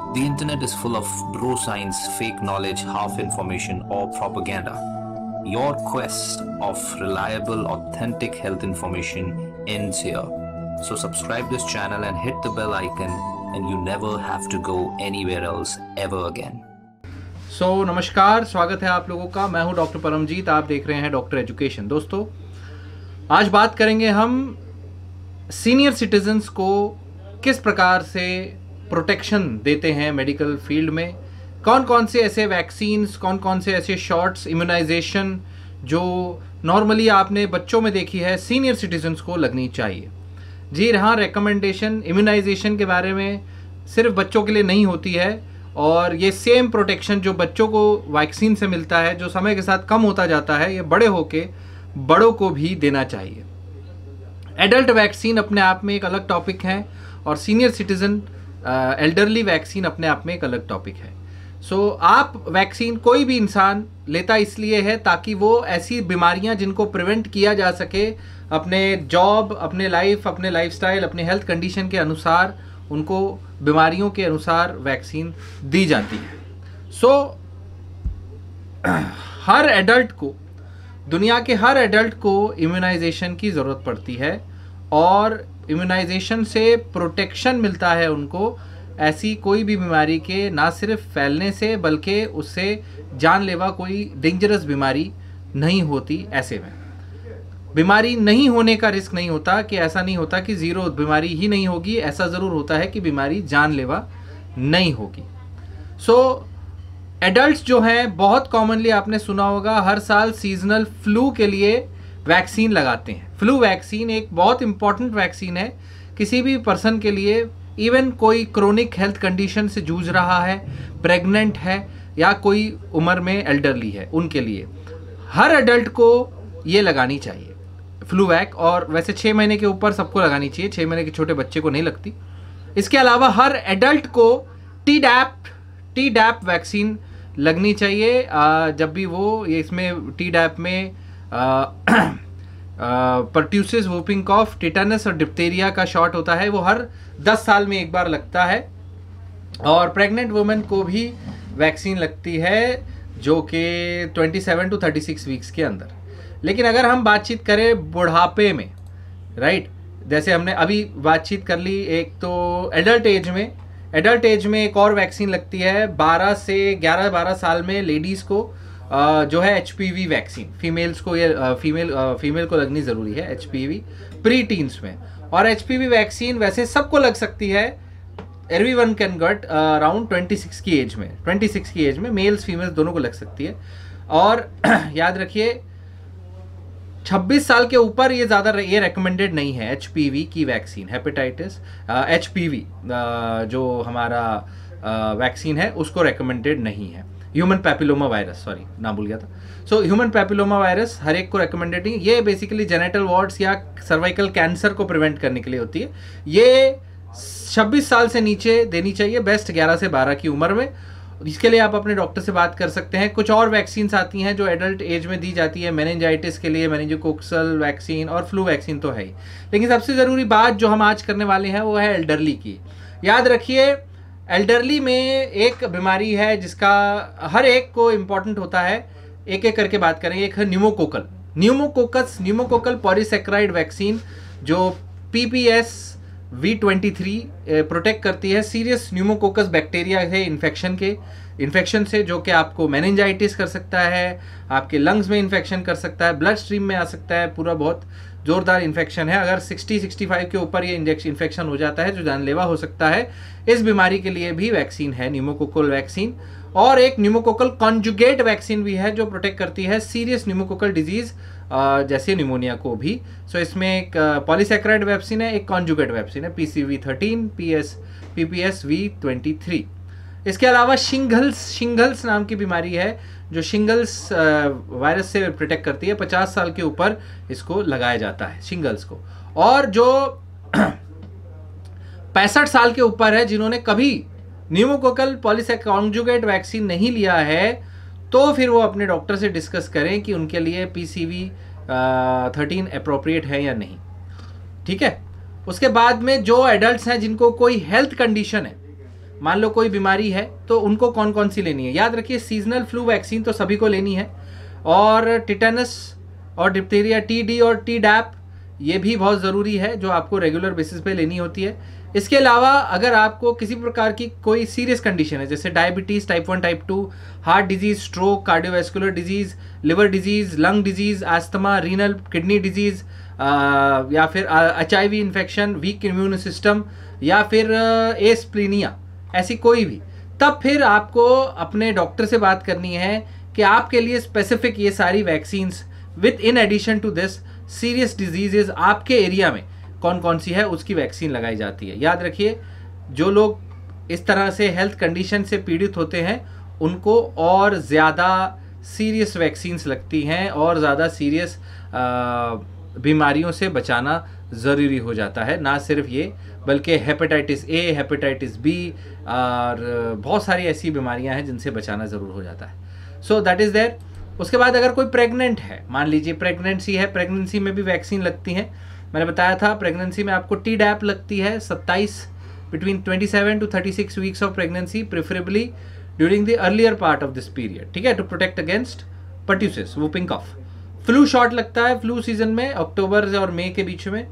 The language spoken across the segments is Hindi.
The internet is full of bro science, fake knowledge, half information, or propaganda. Your quest of reliable, authentic health information ends here. So subscribe this channel and hit the bell icon, and you never have to go anywhere else ever again. नमस्कार, स्वागत है आप लोगों का। मैं हूं डॉक्टर परमजीत, आप देख रहे हैं डॉक्टर एजुकेशन। दोस्तों, आज बात करेंगे हम सीनियर सिटीजन्स को किस प्रकार से प्रोटेक्शन देते हैं मेडिकल फील्ड में, कौन कौन से ऐसे वैक्सीन्स, कौन कौन से ऐसे शॉट्स, इम्यूनाइजेशन जो नॉर्मली आपने बच्चों में देखी है, सीनियर सिटीजन्स को लगनी चाहिए। जी हाँ, रिकमेंडेशन इम्यूनाइजेशन के बारे में सिर्फ बच्चों के लिए नहीं होती है, और ये सेम प्रोटेक्शन जो बच्चों को वैक्सीन से मिलता है, जो समय के साथ कम होता जाता है, ये बड़े होके बड़ों को भी देना चाहिए। एडल्ट वैक्सीन अपने आप में एक अलग टॉपिक है, और सीनियर सिटीजन एल्डरली वैक्सीन अपने आप में एक अलग टॉपिक है। आप वैक्सीन कोई भी इंसान लेता इसलिए है ताकि वो ऐसी बीमारियां जिनको प्रिवेंट किया जा सके, अपने जॉब, अपने लाइफ, अपने लाइफस्टाइल, अपने हेल्थ कंडीशन के अनुसार उनको बीमारियों के अनुसार वैक्सीन दी जाती है। हर एडल्ट को, दुनिया के हर एडल्ट को इम्यूनाइजेशन की ज़रूरत पड़ती है, और इम्यूनाइजेशन से प्रोटेक्शन मिलता है उनको ऐसी कोई भी बीमारी के ना सिर्फ फैलने से, बल्कि उससे जानलेवा कोई डेंजरस बीमारी नहीं होती। ऐसे में बीमारी नहीं होने का रिस्क नहीं होता, कि ऐसा नहीं होता कि ज़ीरो बीमारी ही नहीं होगी, ऐसा ज़रूर होता है कि बीमारी जानलेवा नहीं होगी। एडल्ट्स जो हैं, बहुत कॉमनली आपने सुना होगा, हर साल सीजनल फ्लू के लिए वैक्सीन लगाते हैं। फ्लू वैक्सीन एक बहुत इंपॉर्टेंट वैक्सीन है किसी भी पर्सन के लिए, इवन कोई क्रोनिक हेल्थ कंडीशन से जूझ रहा है, प्रेग्नेंट है, या कोई उम्र में एल्डरली है, उनके लिए हर एडल्ट को ये लगानी चाहिए फ्लू वैक। और वैसे 6 महीने के ऊपर सबको लगानी चाहिए, 6 महीने के छोटे बच्चे को नहीं लगती। इसके अलावा हर एडल्ट को टी डैप वैक्सीन लगनी चाहिए। जब भी वो इसमें टी डैप में परट्यूसिस, वूपिंग कॉफ, टिटेनस और डिप्थीरिया का शॉट होता है, वो हर 10 साल में एक बार लगता है। और प्रेग्नेंट वुमेन को भी वैक्सीन लगती है, जो कि 27 to 36 वीक्स के अंदर। लेकिन अगर हम बातचीत करें बुढ़ापे में, राइट, जैसे हमने अभी बातचीत कर ली, एक तो एडल्ट एज में एक और वैक्सीन लगती है 12 से 11-12 साल में लेडीज़ को, जो है HPV वैक्सीन। फीमेल्स को, ये फीमेल को लगनी ज़रूरी है HPV प्री टीन्स में। और HPV वैक्सीन वैसे सबको लग सकती है, एवरीवन कैन गेट अराउंड 26 की एज में, 26 की एज में मेल्स फीमेल्स दोनों को लग सकती है। और याद रखिए, 26 साल के ऊपर ये ज़्यादा ये रेकमेंडेड नहीं है HPV की वैक्सीन। हेपेटाइटिस HPV जो हमारा वैक्सीन है, उसको रेकमेंडेड नहीं है। ह्यूमन पैपिलोमा वायरस, सॉरी नाम भूल गया था। ह्यूमन पैपिलोमा वायरस हर एक को रेकमेंडेड नहीं। ये बेसिकली जेनिटल वार्ड्स या सर्वाइकल कैंसर को प्रिवेंट करने के लिए होती है। ये 26 साल से नीचे देनी चाहिए, बेस्ट 11 से 12 की उम्र में। इसके लिए आप अपने डॉक्टर से बात कर सकते हैं। कुछ और वैक्सीन्स आती हैं जो एडल्ट एज में दी जाती है, मेनिंजाइटिस के लिए मेनिंजोकोक्सल वैक्सीन, और फ्लू वैक्सीन तो है ही। लेकिन सबसे ज़रूरी बात जो हम आज करने वाले हैं वो है एल्डरली की। याद रखिए, एल्डरली में एक बीमारी है जिसका हर एक को इम्पॉर्टेंट होता है, एक एक करके बात करेंगे। एक है न्यूमोकोकल पॉलीसेक्राइड वैक्सीन, जो PPS V23 प्रोटेक्ट करती है सीरियस न्यूमोकोकस बैक्टीरिया से इन्फेक्शन से, जो कि आपको मेनिंजाइटिस कर सकता है, आपके लंग्स में इन्फेक्शन कर सकता है, ब्लड स्ट्रीम में आ सकता है, पूरा बहुत ज़ोरदार इन्फेक्शन है। अगर 60-65 के ऊपर ये इन्फेक्शन हो जाता है, जो जानलेवा हो सकता है। इस बीमारी के लिए भी वैक्सीन है, न्यूमोकोकल वैक्सीन। और एक न्यूमोकोकल कॉन्जुगेट वैक्सीन भी है, जो प्रोटेक्ट करती है सीरियस न्यूमोकोकल डिजीज़ जैसे निमोनिया को भी। इसमें एक पॉलीसेक्राइड वैक्सीन है, एक कॉन्जुगेट वैक्सीन है, PCV13, PPS V23। इसके अलावा शिंगल्स नाम की बीमारी है, जो शिंगल्स वायरस से प्रोटेक्ट करती है। 50 साल के ऊपर इसको लगाया जाता है, शिंगल्स को। और जो 65 साल के ऊपर है, जिन्होंने कभी न्यूमोकोकल कॉन्जुगेट वैक्सीन नहीं लिया है, तो फिर वो अपने डॉक्टर से डिस्कस करें कि उनके लिए PCV13 अप्रोप्रिएट है या नहीं। ठीक है। उसके बाद में जो एडल्ट्स हैं जिनको कोई हेल्थ कंडीशन है, मान लो कोई बीमारी है तो उनको कौन कौन सी लेनी है। याद रखिए सीजनल फ्लू वैक्सीन तो सभी को लेनी है, और टिटेनस और डिप्थीरिया TD और TDAP ये भी बहुत ज़रूरी है जो आपको रेगुलर बेसिस पे लेनी होती है। इसके अलावा अगर आपको किसी प्रकार की कोई सीरियस कंडीशन है जैसे diabetes type 1 type 2, heart disease, stroke, cardiovascular disease, liver disease, lung disease, asthma, renal, kidney disease, या फिर HIV infection, weak immune system, या फिर एस्प्लीनिया, ऐसी कोई भी, तब फिर आपको अपने डॉक्टर से बात करनी है कि आपके लिए स्पेसिफिक ये सारी vaccines with in addition to this serious diseases आपके एरिया में कौन कौन सी है उसकी वैक्सीन लगाई जाती है। याद रखिए जो लोग इस तरह से हेल्थ कंडीशन से पीड़ित होते हैं उनको और ज़्यादा सीरियस वैक्सीन्स लगती हैं और ज़्यादा सीरियस बीमारियों से बचाना ज़रूरी हो जाता है। ना सिर्फ ये बल्कि हेपेटाइटिस A, हेपेटाइटिस B और बहुत सारी ऐसी बीमारियां हैं जिनसे बचाना ज़रूर हो जाता है। So that is there. उसके बाद अगर कोई प्रेग्नेंट है, मान लीजिए प्रेगनेंसी है, प्रेगनेंसी में भी वैक्सीन लगती है। मैंने बताया था प्रेगनेंसी में आपको TDAP लगती है 27 between 27 to 36 weeks of pregnancy, preferably during the earlier part of this period, ठीक है, to protect against pertussis, whooping cough. Flu shot लगता है फ्लू सीजन में अक्टूबर और मई के बीच में,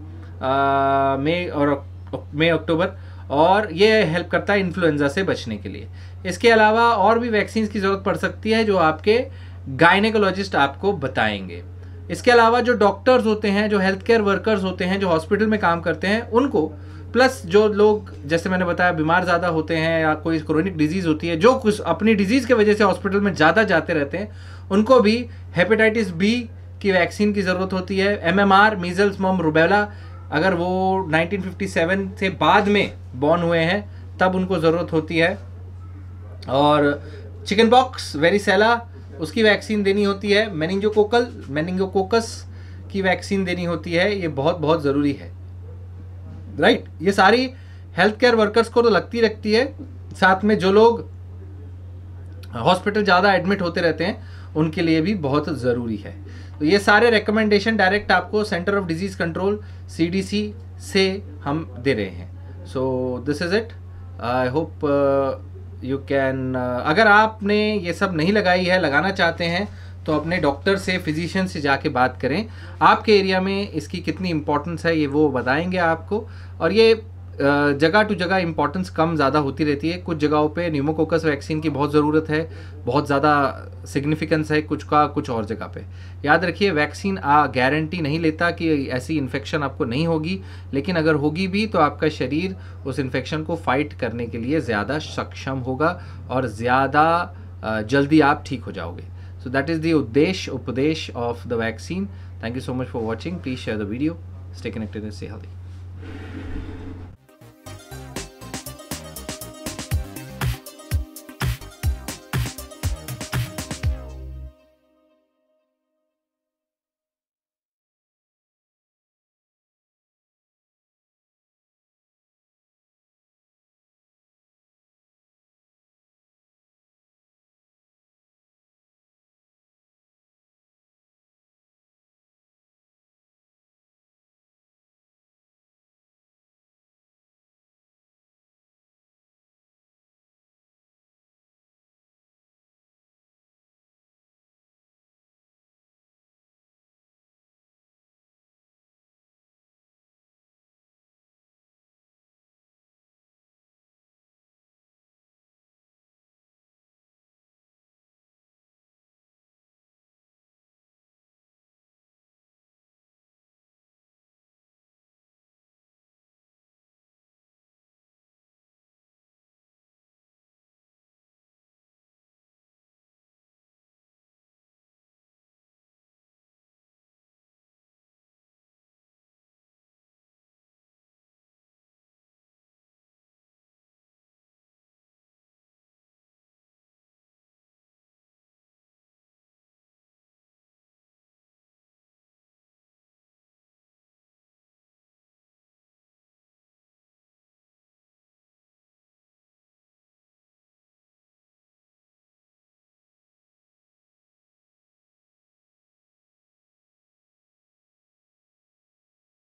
मई अक्टूबर, और ये हेल्प करता है इन्फ्लुएंजा से बचने के लिए। इसके अलावा और भी वैक्सीन की ज़रूरत पड़ सकती है जो आपके गायनेकोलॉजिस्ट आपको बताएंगे। इसके अलावा जो डॉक्टर्स होते हैं, जो हेल्थ केयर वर्कर्स होते हैं, जो हॉस्पिटल में काम करते हैं, उनको प्लस जो लोग जैसे मैंने बताया बीमार ज़्यादा होते हैं या कोई क्रोनिक डिजीज़ होती है, जो कुछ अपनी डिजीज़ की वजह से हॉस्पिटल में ज़्यादा जाते रहते हैं, उनको भी हेपेटाइटिस B की वैक्सीन की ज़रूरत होती है। MMR, मीजल्स, मम, रूबेला, अगर वो 1957 से बाद में बॉर्न हुए हैं तब उनको ज़रूरत होती है। और चिकन पॉक्स, वेरिसेला, उसकी वैक्सीन देनी होती है। मेनिंगोकोकस की वैक्सीन देनी होती है। ये बहुत बहुत ज़रूरी है, राइट। ये सारी हेल्थ केयर वर्कर्स को तो लगती रखती है, साथ में जो लोग हॉस्पिटल ज़्यादा एडमिट होते रहते हैं उनके लिए भी बहुत ज़रूरी है। तो ये सारे रिकमेंडेशन डायरेक्ट आपको Center of Disease Control CDC से हम दे रहे हैं। So this is it. I hope you can, अगर आपने ये सब नहीं लगाई है, लगाना चाहते हैं, तो अपने डॉक्टर से, फिजिशियन से जाके बात करें। आपके एरिया में इसकी कितनी इम्पोर्टेंस है ये वो बताएंगे आपको। और ये जगह टू जगह इम्पोर्टेंस कम ज़्यादा होती रहती है। कुछ जगहों पे न्यूमोकोकस वैक्सीन की बहुत ज़रूरत है, बहुत ज़्यादा सिग्निफिकेंस है, कुछ का कुछ और जगह पे। याद रखिए वैक्सीन गारंटी नहीं लेता कि ऐसी इन्फेक्शन आपको नहीं होगी, लेकिन अगर होगी भी तो आपका शरीर उस इन्फेक्शन को फाइट करने के लिए ज़्यादा सक्षम होगा और ज़्यादा जल्दी आप ठीक हो जाओगे। सो दैट इज़ द उपदेश of the vaccine. Thank you so much for watching. Please share the video, stay connected and stay healthy.